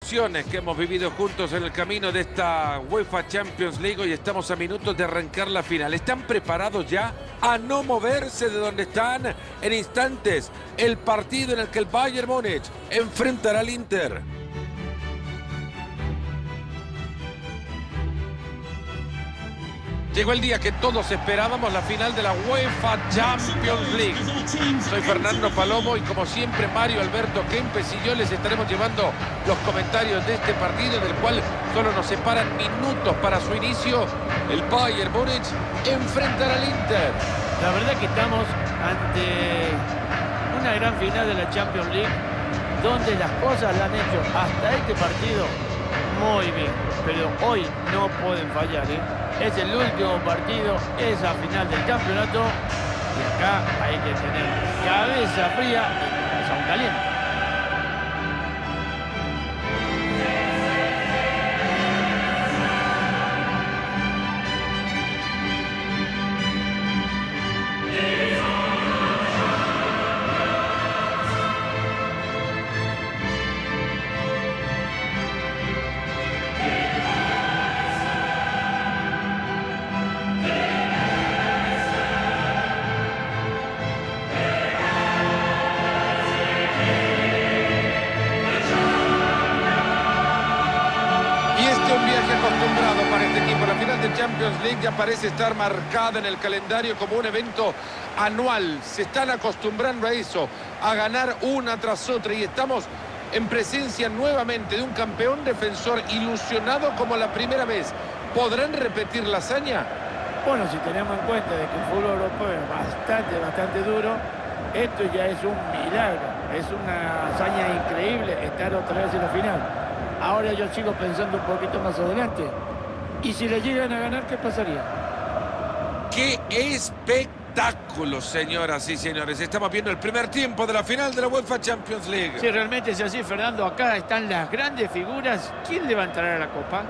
emociones que hemos vivido juntos en el camino de esta UEFA Champions League y estamos a minutos de arrancar la final. ¿Están preparados ya a no moverse de donde están? En instantes, el partido en el que el Bayern Múnich enfrentará al Inter. Llegó el día que todos esperábamos, la final de la UEFA Champions League. Soy Fernando Palomo y como siempre Mario Alberto Kempes y yo les estaremos llevando los comentarios de este partido, del cual solo nos separan minutos para su inicio. El Bayern Múnich enfrentará al Inter. La verdad que estamos ante una gran final de la Champions League, donde las cosas la han hecho hasta este partido muy bien, pero hoy no pueden fallar, ¿eh? Es el último partido, es la final del campeonato y acá hay que tener cabeza fría y corazón caliente. Champions League ya parece estar marcada en el calendario como un evento anual. Se están acostumbrando a eso, a ganar una tras otra, y estamos en presencia nuevamente de un campeón defensor ilusionado como la primera vez. ¿Podrán repetir la hazaña? Bueno, si tenemos en cuenta de que el fútbol europeo es bastante duro, esto ya es un milagro, es una hazaña increíble estar otra vez en la final. Ahora yo sigo pensando un poquito más adelante. ¿Y si le llegan a ganar, qué pasaría? ¡Qué espectáculo, señoras y señores! Estamos viendo el primer tiempo de la final de la UEFA Champions League. Si realmente es así, Fernando, acá están las grandes figuras. ¿Quién levantará la copa?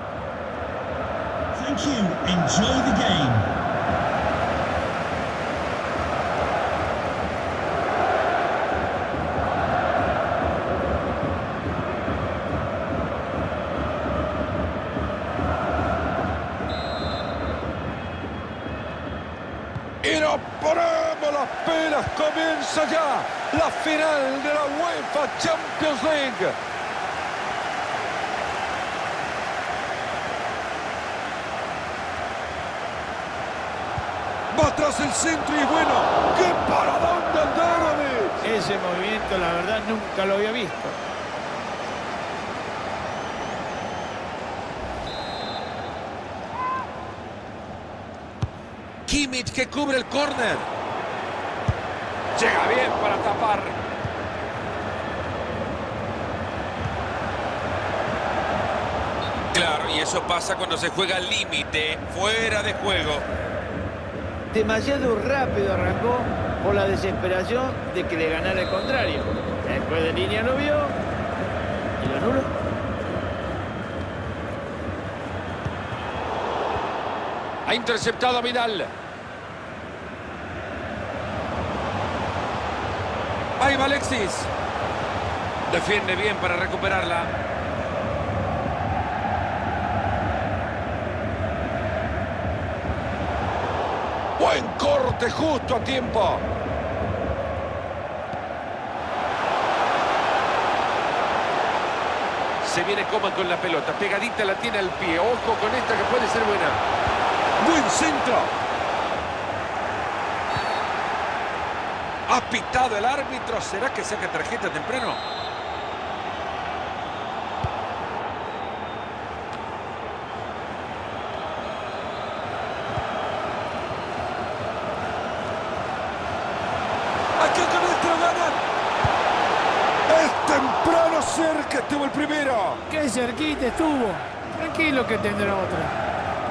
Thank you. Enjoy the game. Y nos ponemos las pilas, comienza ya la final de la UEFA Champions League. Va tras el centro y bueno, ¡qué paradón de Andanovic! Ese movimiento, la verdad, nunca lo había visto. Kimmich que cubre el córner. Llega bien para tapar. Claro, y eso pasa cuando se juega al límite, fuera de juego. Demasiado rápido arrancó por la desesperación de que le ganara el contrario. Después de línea lo vio y lo anuló. Ha interceptado a Vidal. Ahí va Alexis. Defiende bien para recuperarla. Buen corte justo a tiempo. Se viene Coman con la pelota. Pegadita la tiene al pie. Ojo con esta que puede ser buena. Buen centro. Ha pitado el árbitro. ¿Será que saca tarjeta temprano? Aquí con esto lo ganan. Es temprano, cerca estuvo el primero. ¡Qué cerquita estuvo! Tranquilo que tendrá otra.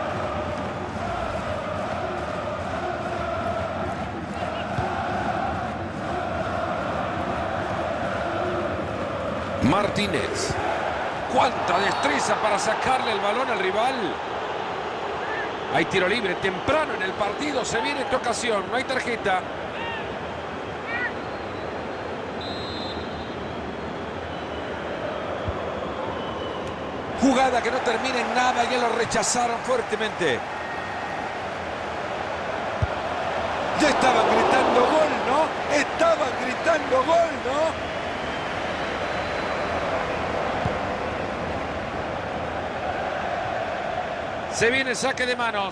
Martínez. ¡Cuánta destreza para sacarle el balón al rival! Hay tiro libre temprano en el partido. Se viene esta ocasión. No hay tarjeta. Jugada que no termina en nada, ya lo rechazaron fuertemente. Ya estaban gritando gol, ¿no? Estaban gritando gol, ¿no? Se viene el saque de manos.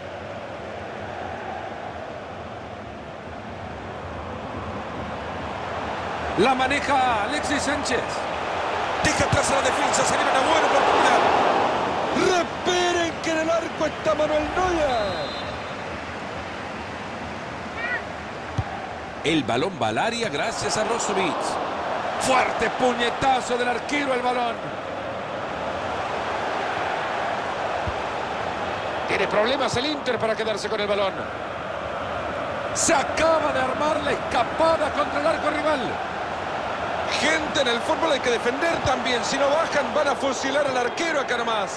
La maneja Alexis Sánchez. Deja atrás a la defensa, se viene una buena oportunidad. Reperen que en el arco está Manuel Neuer. El balón va al área gracias a Brozovic. Fuerte puñetazo del arquero al balón. Tiene problemas el Inter para quedarse con el balón. Se acaba de armar la escapada contra el arco rival. Gente, en el fútbol hay que defender también. Si no bajan, van a fusilar al arquero acá nomás.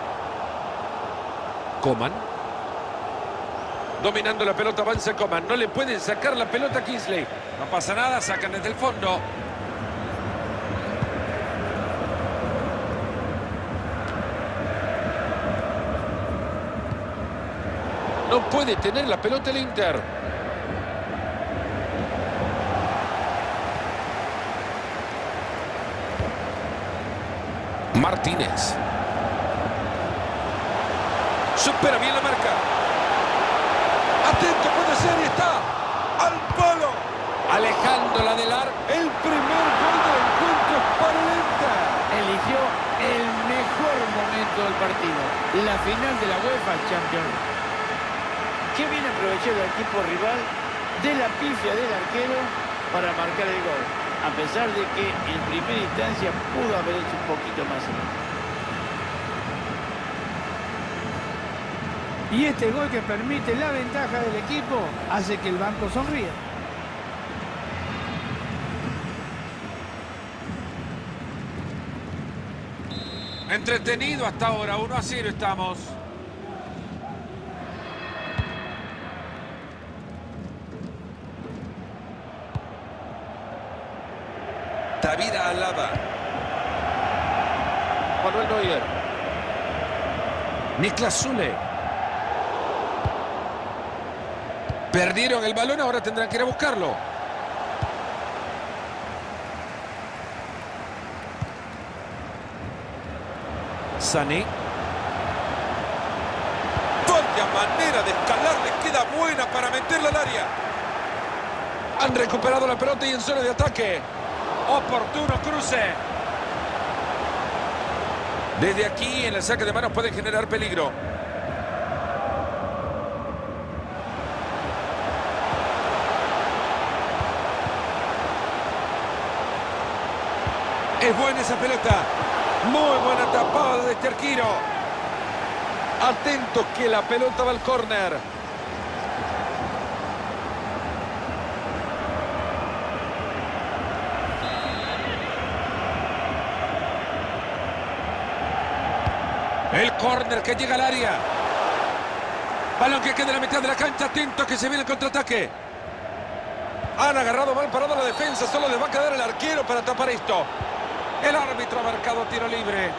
Coman. Dominando la pelota, avanza Coman. No le pueden sacar la pelota a Kingsley. No pasa nada, sacan desde el fondo. No puede tener la pelota el Inter. Martínez. Supera bien la marca. Atento, puede ser y está. Al palo. Alejándola del arco. El primer gol del encuentro es para el Inter. Eligió el mejor momento del partido. La final de la UEFA Champions. Qué bien aprovechó el equipo rival de la pifia del arquero para marcar el gol. A pesar de que en primera instancia pudo haber hecho un poquito más. Y este gol que permite la ventaja del equipo hace que el banco sonríe. Entretenido hasta ahora, 1-0 estamos. David Alaba. Manuel Neuer. Niklas Süle. Perdieron el balón, ahora tendrán que ir a buscarlo. Sané. Vaya manera de escalar, le queda buena para meterla al área. Han recuperado la pelota y en zona de ataque. Oportuno cruce. Desde aquí en el saque de manos pueden generar peligro. Es buena esa pelota. Muy buena tapada de este arquero. Atentos que la pelota va al córner. El córner que llega al área. Balón que queda en la mitad de la cancha. Atento que se viene el contraataque. Han agarrado mal parado la defensa. Solo les va a quedar el arquero para tapar esto. El árbitro ha marcado tiro libre.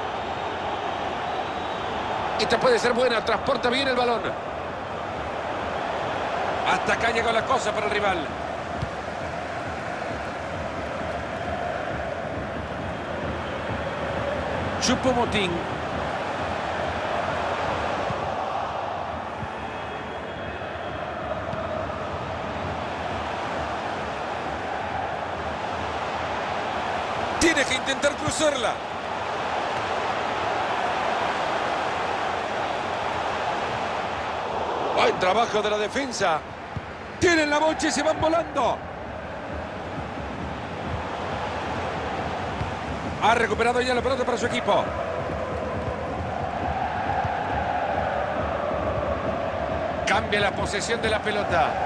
Esta puede ser buena. Transporta bien el balón. Hasta acá llegó la cosa para el rival. Choupo-Moting. Tiene que intentar cruzarla. Buen trabajo de la defensa. Tienen la bocha y se van volando. Ha recuperado ya la pelota para su equipo. Cambia la posesión de la pelota.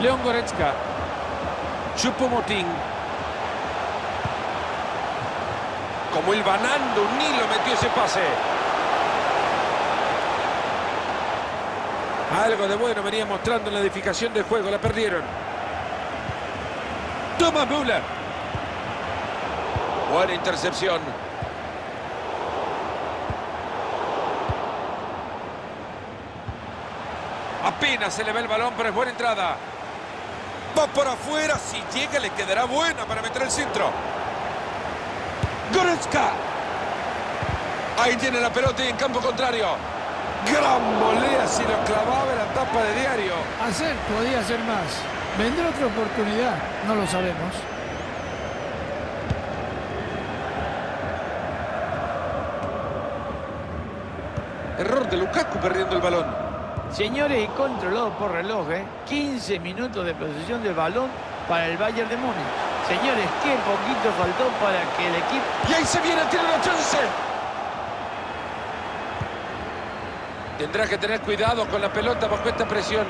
León Goretzka. Choupo-Moting. Como el banando, un hilo metió ese pase. Algo de bueno venía mostrando en la edificación del juego. La perdieron. Thomas Müller. Buena intercepción. Apenas se le ve el balón, pero es buena entrada. Va por afuera. Si llega, le quedará buena para meter el centro. Goretzka. Ahí tiene la pelota y en campo contrario. Gran volea, si lo clavaba en la tapa de diario. Podía hacer más. ¿Vendrá otra oportunidad? No lo sabemos. Error de Lukaku perdiendo el balón. Señores, y controlado por reloj, 15 minutos de posesión del balón para el Bayern de Múnich. Señores, qué poquito faltó para que el equipo... Y ahí se viene, tiene una chance. Tendrá que tener cuidado con la pelota bajo esta presión.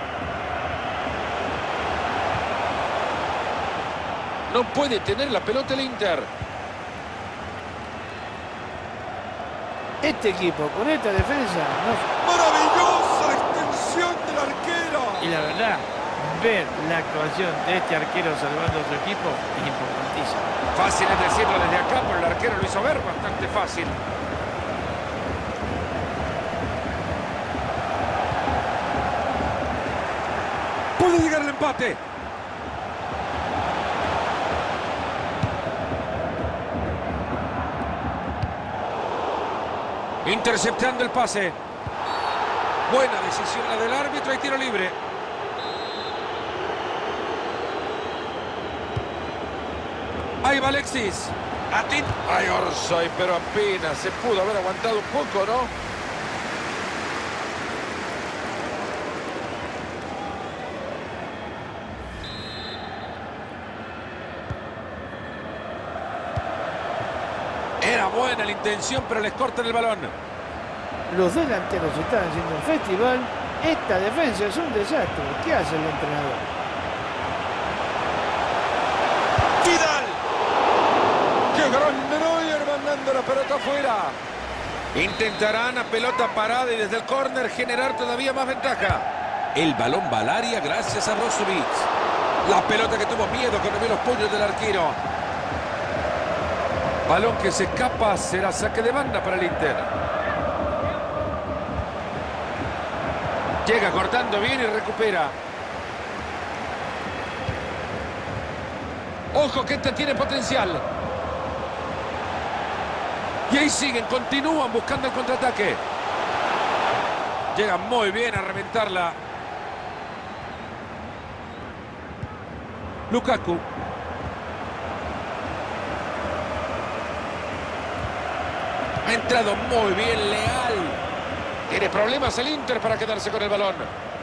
No puede tener la pelota el Inter. Este equipo, con esta defensa... ¡Maravillosa la extensión del arquero! Y la verdad, ver la actuación de este arquero salvando a su equipo es importantísimo. Fácil es decirlo desde acá, pero el arquero lo hizo ver bastante fácil. Puede llegar el empate. Interceptando el pase. Buena decisión la del árbitro y tiro libre. Ahí va Alexis. Ay, Orsay, pero apenas se pudo haber aguantado un poco, ¿no? Era buena la intención, pero les cortan el balón. Los delanteros están haciendo un festival. Esta defensa es un desastre. ¿Qué hace el entrenador? ¡Vidal! ¡Qué grande Neuer mandando la pelota afuera! Intentarán a pelota parada y desde el córner generar todavía más ventaja. El balón va al área gracias a Brozovic. La pelota que tuvo miedo cuando vio los puños del arquero. Balón que se escapa, será saque de banda para el Inter. Llega cortando bien y recupera. Ojo que este tiene potencial. Y ahí siguen, continúan buscando el contraataque. Llegan muy bien a reventarla. Lukaku. Ha entrado muy bien, Leal. Tiene problemas el Inter para quedarse con el balón.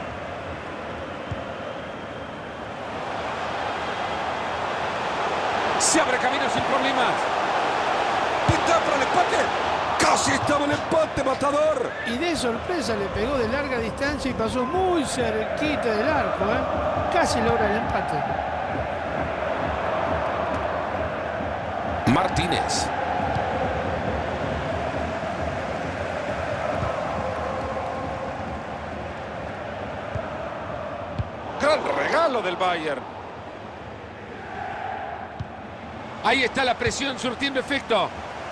Se abre camino sin problemas. Pinta para el empate. Casi estaba el empate, matador. Y de sorpresa le pegó de larga distancia y pasó muy cerquita del arco, Casi logra el empate. Martínez. Gran regalo del Bayern. Ahí está la presión surtiendo efecto.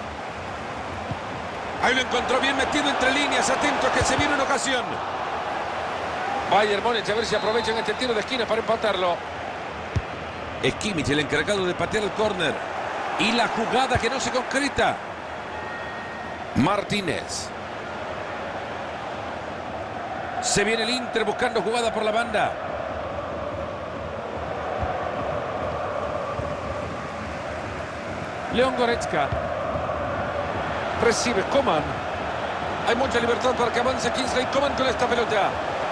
Ahí lo encontró bien metido entre líneas, atento que se viene una ocasión. Bayern Múnich a ver si aprovechan este tiro de esquina para empatarlo. Es Kimmich el encargado de patear el córner. Y la jugada que no se concreta. Martínez. Se viene el Inter buscando jugada por la banda. León Goretzka. Recibe Coman. Hay mucha libertad para que avance Kingsley Coman con esta pelota.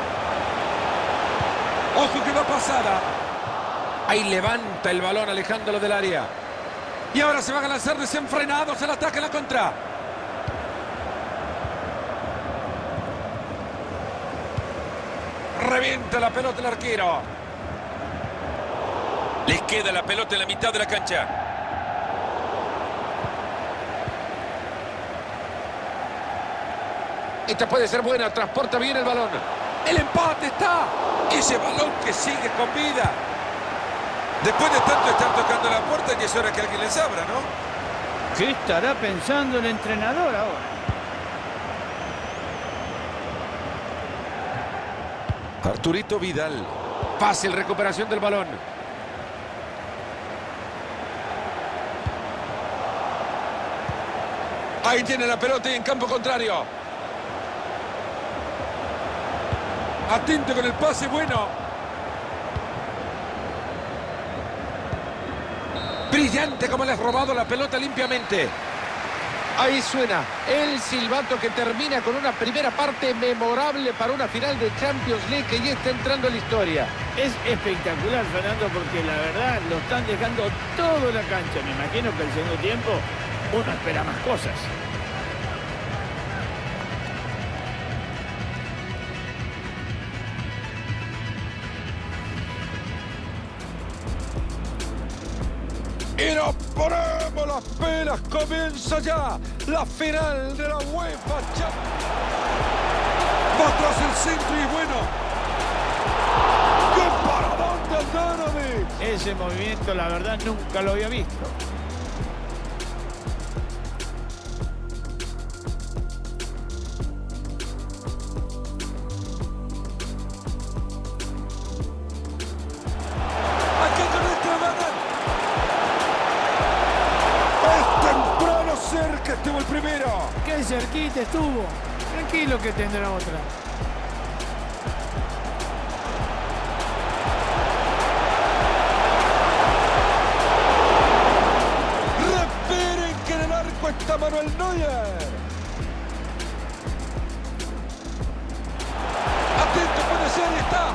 Ojo que va pasada. Ahí levanta el balón alejándolo del área. Y ahora se van a lanzar desenfrenados el ataque en la contra. Revienta la pelota el arquero. Les queda la pelota en la mitad de la cancha. Esta puede ser buena, transporta bien el balón. El empate está. Ese balón que sigue con vida. Después de tanto estar tocando la puerta, ya es hora que alguien les abra, ¿no? ¿Qué estará pensando el entrenador ahora? Arturito Vidal. Fácil recuperación del balón. Ahí tiene la pelota y en campo contrario. Atento con el pase, bueno. Brillante como le has robado la pelota limpiamente. Ahí suena el silbato que termina con una primera parte memorable para una final de Champions League que ya está entrando en la historia. Es espectacular, Fernando, porque la verdad lo están dejando todo en la cancha. Me imagino que el segundo tiempo uno espera más cosas. Y nos ponemos las pelas, comienza ya la final de la UEFA Champions. Va tras el centro y bueno. ¡Qué paradón de Andanovic! Ese movimiento, la verdad, nunca lo había visto. Cerca estuvo el primero. Qué cerquita estuvo. Tranquilo que tendrá otra. Refieren que en el arco está Manuel Neuer. Atento, puede ser, está.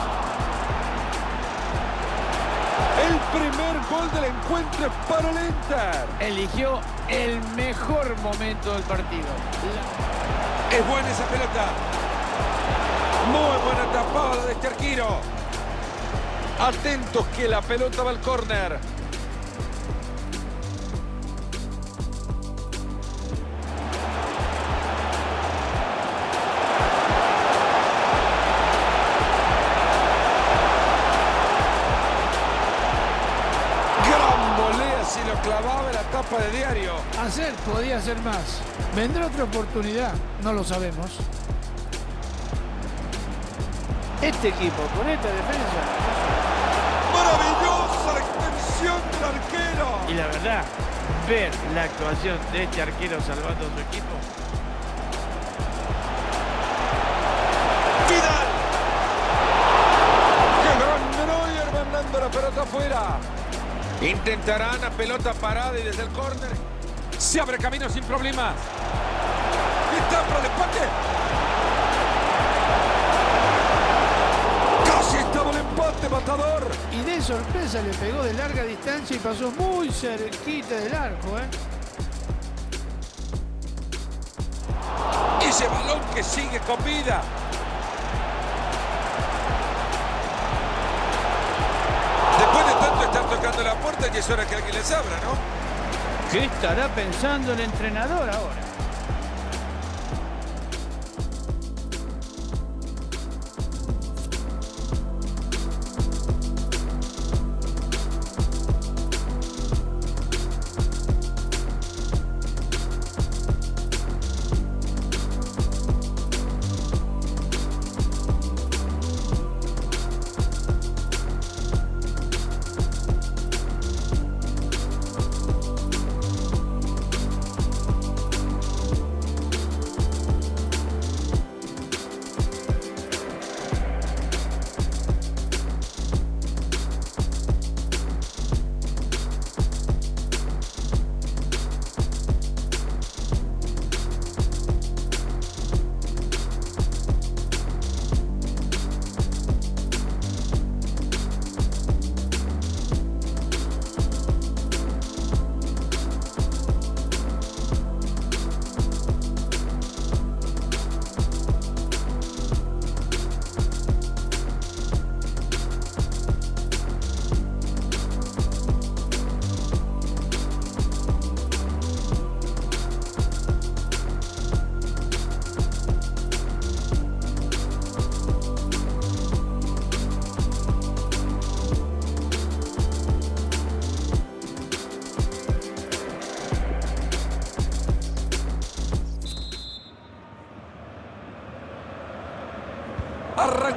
El primer gol del encuentro es para el Inter. Eligió el mejor momento del partido. Es buena esa pelota. Muy buena tapada de este arquero. Atentos que la pelota va al córner. Si lo clavaba en la tapa de diario. Podía hacer más. ¿Vendrá otra oportunidad? No lo sabemos. Este equipo con esta defensa. Maravillosa la extensión del arquero. Y la verdad, ver la actuación de este arquero salvando a su equipo. Vidal. ¡Qué grande Neuer mandando la pelota afuera! Intentarán a pelota parada y desde el córner se abre camino sin problemas. Está para el empate. Casi estaba el empate, matador. Y de sorpresa le pegó de larga distancia y pasó muy cerquita del arco, Ese balón que sigue con vida. Después de tanto estar tocando la puerta, ya es hora que alguien les abra, ¿no? ¿Qué estará pensando el entrenador ahora?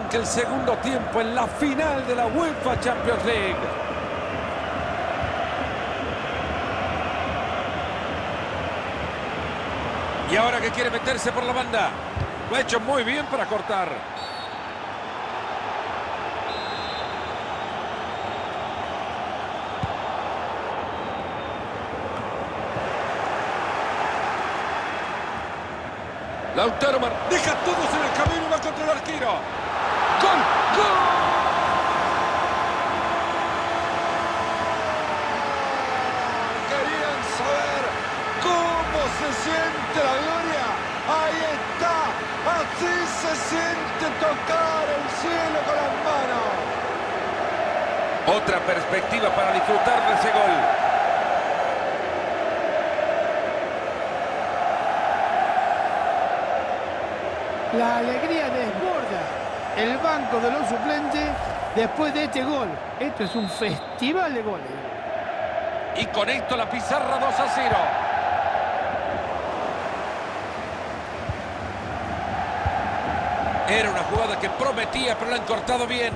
arranca el segundo tiempo en la final de la UEFA Champions League. Y ahora que quiere meterse por la banda. Lo ha hecho muy bien para cortar. Lautaro deja todos en el camino y va contra el arquero. ¡Gol! ¡Gol! Querían saber cómo se siente la gloria. Ahí está. Así se siente tocar el cielo con las manos. Otra perspectiva para disfrutar de ese gol. La alegría desborda el banco de los suplentes después de este gol. Esto es un festival de goles. Y con esto la pizarra 2-0. Era una jugada que prometía, pero la han cortado bien.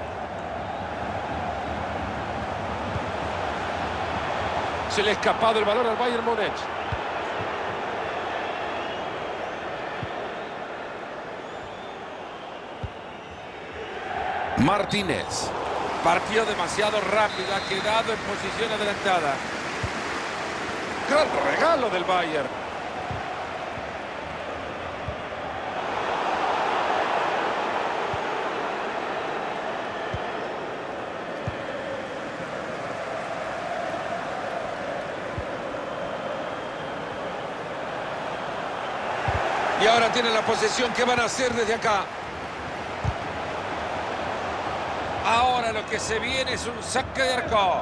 Se le ha escapado el balón al Bayern Múnich. Martínez. Partió demasiado rápido, ha quedado en posición adelantada. Gran regalo del Bayern. Y ahora tienen la posesión. ¿Qué van a hacer desde acá? Ahora lo que se viene es un saque de arco.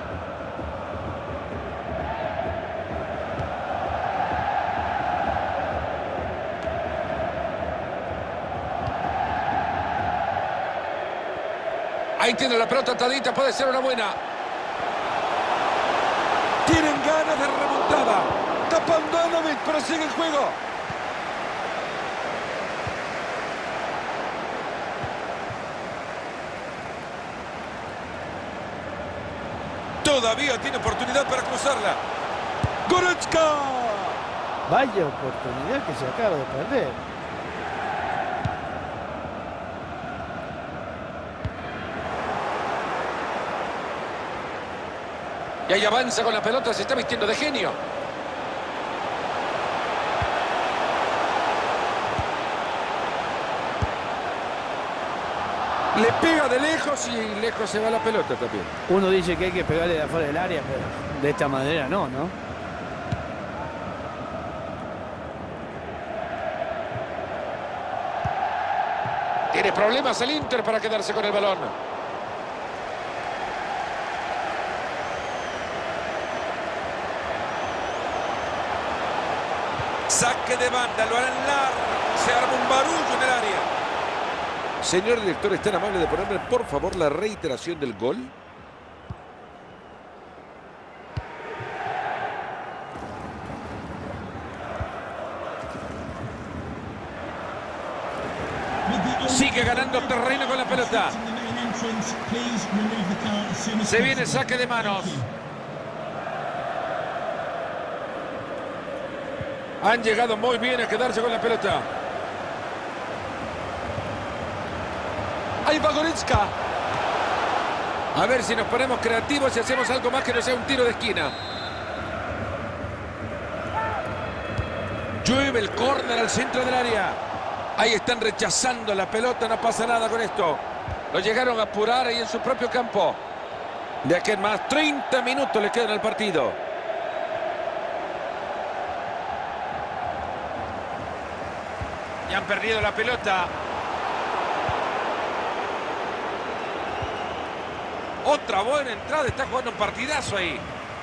Ahí tiene la pelota atadita, puede ser una buena. Tienen ganas de remontada. Tapando a Novic, pero sigue el juego. Todavía tiene oportunidad para cruzarla. ¡Goretzka! Vaya oportunidad que se acaba de perder. Y ahí avanza con la pelota, se está vistiendo de genio. Le pega de lejos y lejos se va la pelota también. Uno dice que hay que pegarle de afuera del área, pero de esta manera no, ¿no? Tiene problemas el Inter para quedarse con el balón. Saque de banda, lo harán largo. Se arma un barullo en el área. Señor director, ¿es tan amable de ponerme, por favor, la reiteración del gol? Sigue ganando terreno con la pelota. Se viene el saque de manos. Han llegado muy bien a quedarse con la pelota. Ahí va Goretzka. A ver si nos ponemos creativos y hacemos algo más que no sea un tiro de esquina. Llueve el córner al centro del área. Ahí están rechazando la pelota, no pasa nada con esto. Lo llegaron a apurar ahí en su propio campo. De aquí en más, 30 minutos le quedan al partido. Y han perdido la pelota. Otra buena entrada, está jugando un partidazo ahí.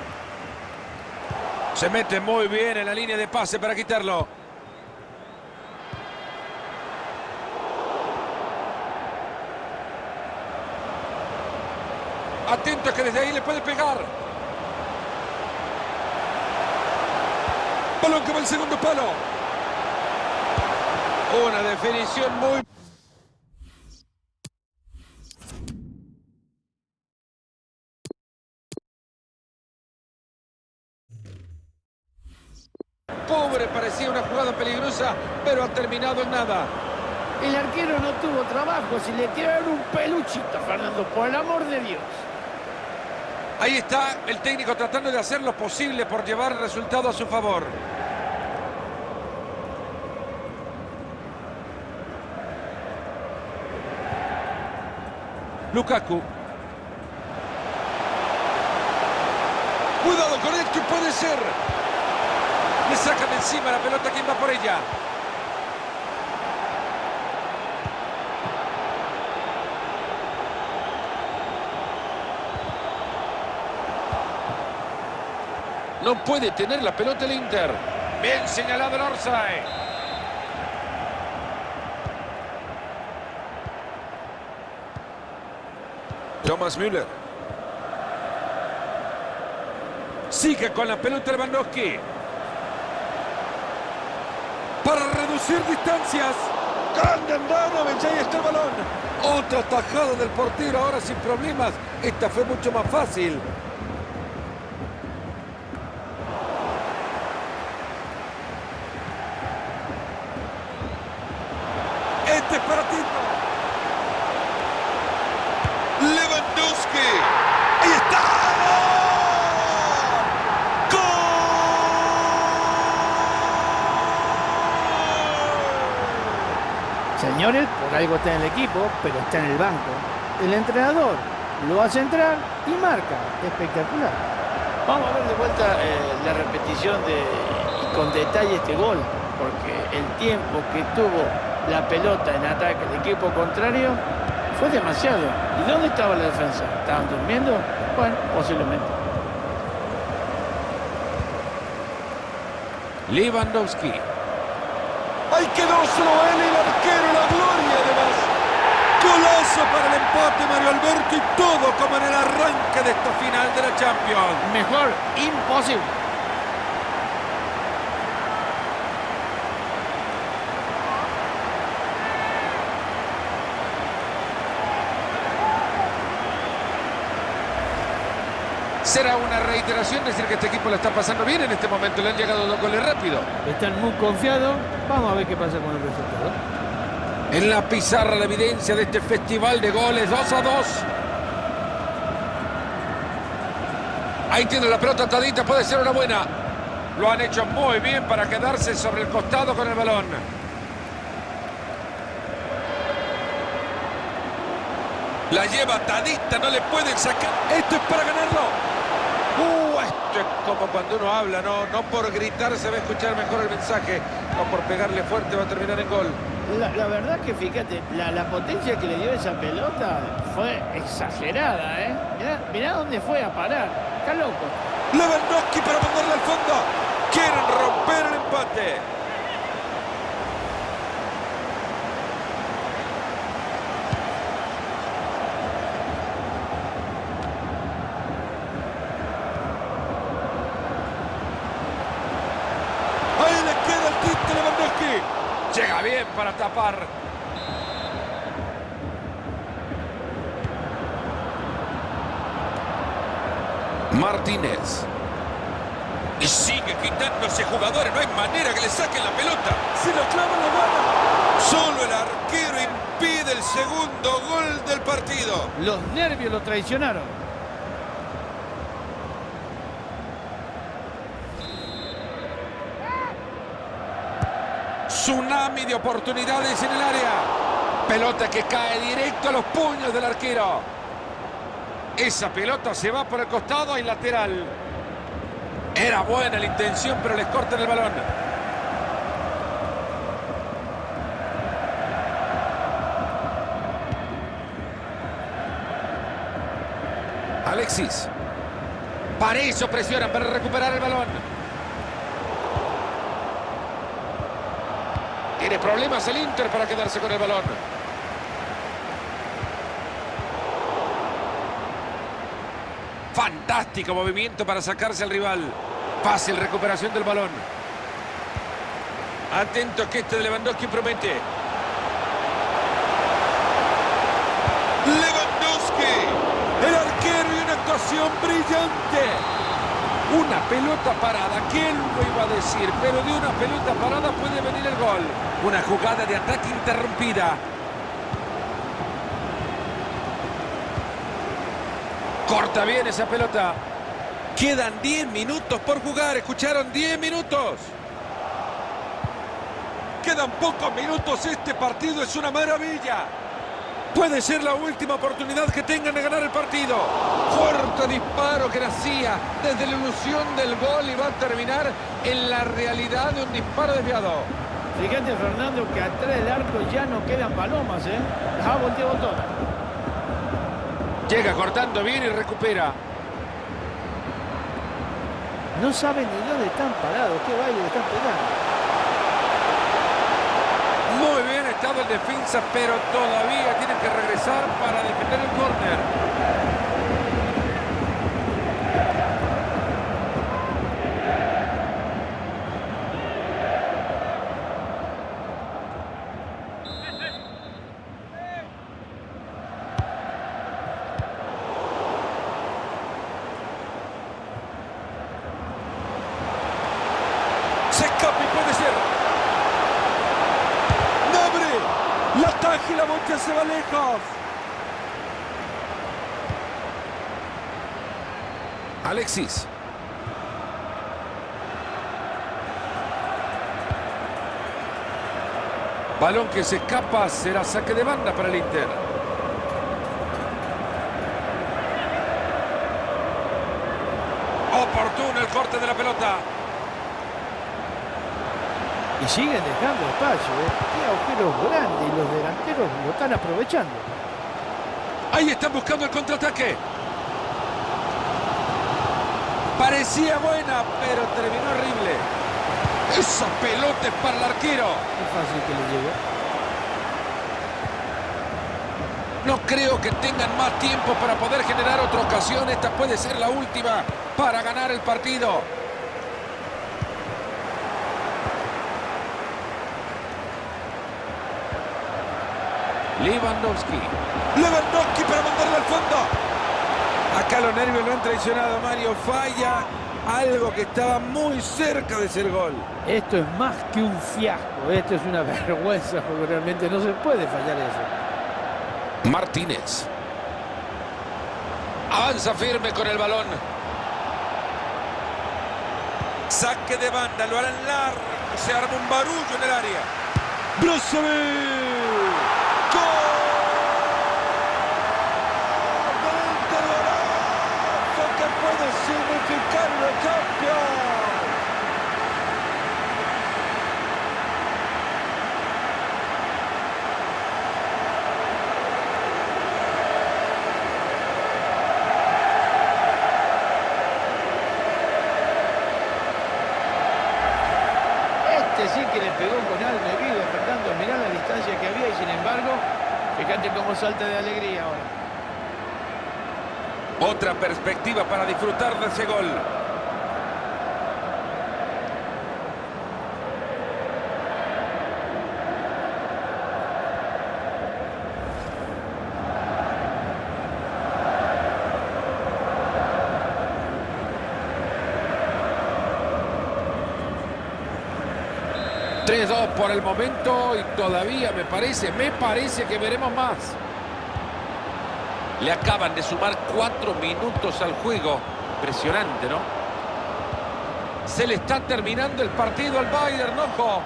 Se mete muy bien en la línea de pase para quitarlo. Atento que desde ahí le puede pegar. Balón que va al segundo palo. Una definición muy... parecía una jugada peligrosa, pero ha terminado en nada. El arquero no tuvo trabajo, si le tiraron un peluchito, Fernando, por el amor de Dios. Ahí está el técnico tratando de hacer lo posible por llevar el resultado a su favor. Lukaku. Cuidado con esto, puede ser. Le sacan encima la pelota, ¿quién va por ella? No puede tener la pelota el Inter. Bien señalado el offside. Thomas Müller. Sigue con la pelota Lewandowski. Para reducir distancias. Grande Andanovic, ahí está el balón. Otra tajada del portero, ahora sin problemas. Esta fue mucho más fácil. Este es para Tito. Lewandowski. Ahí está. ¡Gol! Señores, por algo está en el equipo, pero está en el banco. El entrenador lo hace entrar y marca. Espectacular. Vamos a ver de vuelta la repetición y con detalle este gol, porque el tiempo que tuvo la pelota en ataque del equipo contrario fue demasiado. ¿Y dónde estaba la defensa? ¿Estaban durmiendo? Bueno, posiblemente. Lewandowski. Ahí quedó solo él y el arquero, la gloria además. Golazo para el empate, Mario Alberto, y todo como en el arranque de esta final de la Champions. Mejor, imposible. Será una reiteración decir que este equipo la está pasando bien en este momento. Le han llegado 2 goles rápido. Están muy confiados. Vamos a ver qué pasa con el resultado. En la pizarra la evidencia de este festival de goles. 2-2. Ahí tiene la pelota atadita. Puede ser una buena. Lo han hecho muy bien para quedarse sobre el costado con el balón. La lleva atadita. No le pueden sacar. Esto es para ganarlo. Esto es como cuando uno habla, no por gritar se va a escuchar mejor el mensaje, no por pegarle fuerte va a terminar en gol. La verdad que fíjate, la potencia que le dio esa pelota fue exagerada, ¿eh? Mirá dónde fue a parar. Está loco. Lewandowski para mandarle al fondo. Quieren romper el empate. Llega bien para tapar. Martínez. Y sigue quitándose jugadores. No hay manera que le saquen la pelota. Si lo clavan, lo gana. Solo el arquero impide el segundo gol del partido. Los nervios lo traicionaron. Tsunami de oportunidades en el área. Pelota que cae directo a los puños del arquero. Esa pelota se va por el costado y lateral. Era buena la intención, pero les cortan el balón. Alexis. Para eso presionan, para recuperar el balón. Tiene problemas el Inter para quedarse con el balón. Fantástico movimiento para sacarse al rival. Fácil recuperación del balón. Atento que este de Lewandowski promete. Lewandowski, el arquero, y una actuación brillante. Una pelota parada, ¿quién lo iba a decir? Pero de una pelota parada puede venir el gol. Una jugada de ataque interrumpida. Corta bien esa pelota. Quedan 10 minutos por jugar. ¿Escucharon? 10 minutos. Quedan pocos minutos. Este partido es una maravilla. Puede ser la última oportunidad que tengan de ganar el partido. Fuerte disparo que nacía desde la ilusión del gol y va a terminar en la realidad de un disparo desviado. Fíjate, Fernando, que atrás del arco ya no quedan palomas, ¿eh? Las ha volteado todas. Llega cortando bien y recupera. No saben ni dónde están parados, qué baile le están pegando. Muy bien estado el defensa, pero todavía tienen que regresar para defender el córner. Se escapa y puede ser. ¡Nabre! La ataja y la bocha se va lejos. Alexis. Balón que se escapa, será saque de banda para el Inter. Oportuno el corte de la pelota. Y siguen dejando espacio, ¿eh? Qué agujeros grandes y los delanteros lo están aprovechando. Ahí están buscando el contraataque. Parecía buena, pero terminó horrible. Esa pelota es para el arquero. Qué fácil que le llegó. No creo que tengan más tiempo para poder generar otra ocasión. Esta puede ser la última para ganar el partido. Lewandowski. Lewandowski para mandarlo al fondo. Acá los nervios lo han traicionado. Mario falla algo que estaba muy cerca de ser gol. Esto es más que un fiasco. Esto es una vergüenza porque realmente no se puede fallar eso. Martínez. Avanza firme con el balón. Saque de banda, lo harán largo. Se arma un barullo en el área. Brozovic. ¡Gol! ¡Golazo que puede significar el campeón! Sí que le pegó con alma y vida, Fernando. Mirá la distancia que había y sin embargo, fíjate cómo salta de alegría ahora. Otra perspectiva para disfrutar de ese gol. ...3-2 por el momento y todavía me parece que veremos más. Le acaban de sumar 4 minutos al juego. Impresionante, ¿no? Se le está terminando el partido al Bayern, ojo.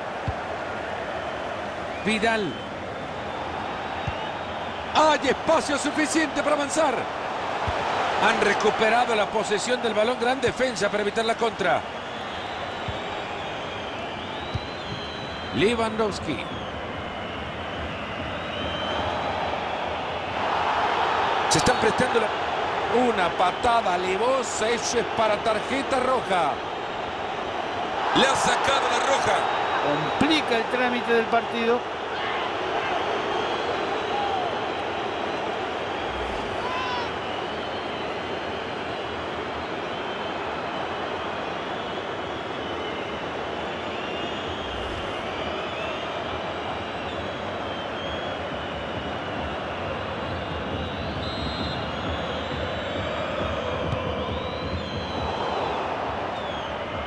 Vidal. Hay espacio suficiente para avanzar. Han recuperado la posesión del balón. Gran defensa para evitar la contra. Lewandowski. Se están prestando una patada alevosa. Eso es para tarjeta roja. Le ha sacado la roja. Complica el trámite del partido.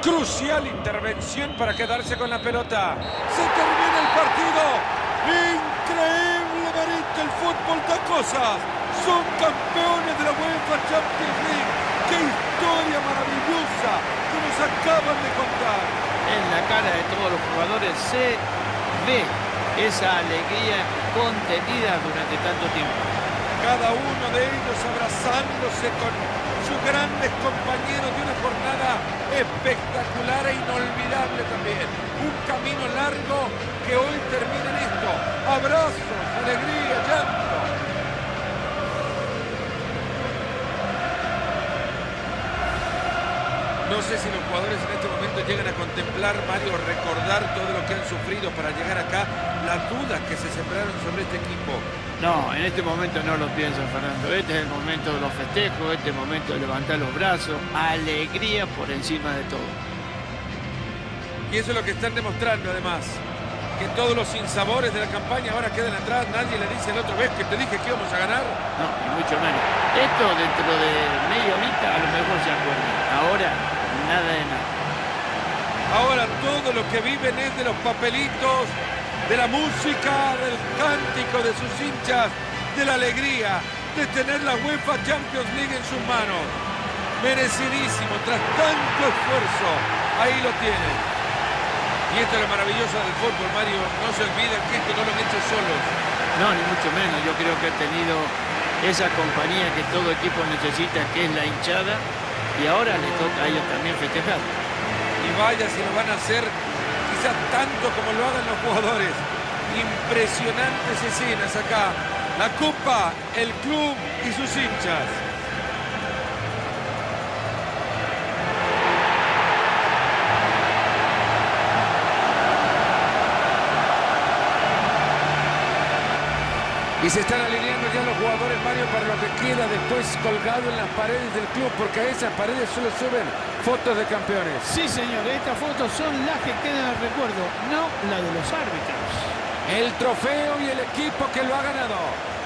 Crucial intervención para quedarse con la pelota. Se termina el partido. Increíble, Marito, el fútbol da cosas. Son campeones de la UEFA Champions League. ¡Qué historia maravillosa que nos acaban de contar! En la cara de todos los jugadores se ve esa alegría contenida durante tanto tiempo. Cada uno de ellos abrazándose con sus grandes compañeros de una jornada espectacular e inolvidable también. Un camino largo que hoy termina en esto. Abrazos, alegría, llanto. No sé si los jugadores en este momento llegan a contemplar, Mario, recordar todo lo que han sufrido para llegar acá, las dudas que se sembraron sobre este equipo. No, en este momento no lo pienso, Fernando. Este es el momento de los festejos, este es el momento de levantar los brazos, alegría por encima de todo. Y eso es lo que están demostrando además, que todos los sinsabores de la campaña ahora quedan atrás, nadie le dice la otra vez que te dije que íbamos a ganar. No, ni mucho menos. Esto dentro de media horita a lo mejor se acuerdan. Ahora, nada de nada. Ahora todo lo que viven es de los papelitos, de la música, del cántico de sus hinchas, de la alegría de tener la UEFA Champions League en sus manos. Merecidísimo, tras tanto esfuerzo. Ahí lo tienen. Y esto es lo maravilloso del fútbol, Mario. No se olviden que esto no lo han hecho solos. No, ni mucho menos. Yo creo que ha tenido esa compañía que todo equipo necesita, que es la hinchada. Y ahora les toca a ellos también festejar. Y vaya si lo van a hacer quizás tanto como lo hagan los jugadores. Impresionantes escenas acá. La Copa, el club y sus hinchas. Y se están alineando ya los jugadores, Mario, para lo que queda después colgado en las paredes del club, porque a esas paredes solo suben fotos de campeones. Sí, señor, estas fotos son las que quedan al recuerdo, no la de los árbitros. El trofeo y el equipo que lo ha ganado.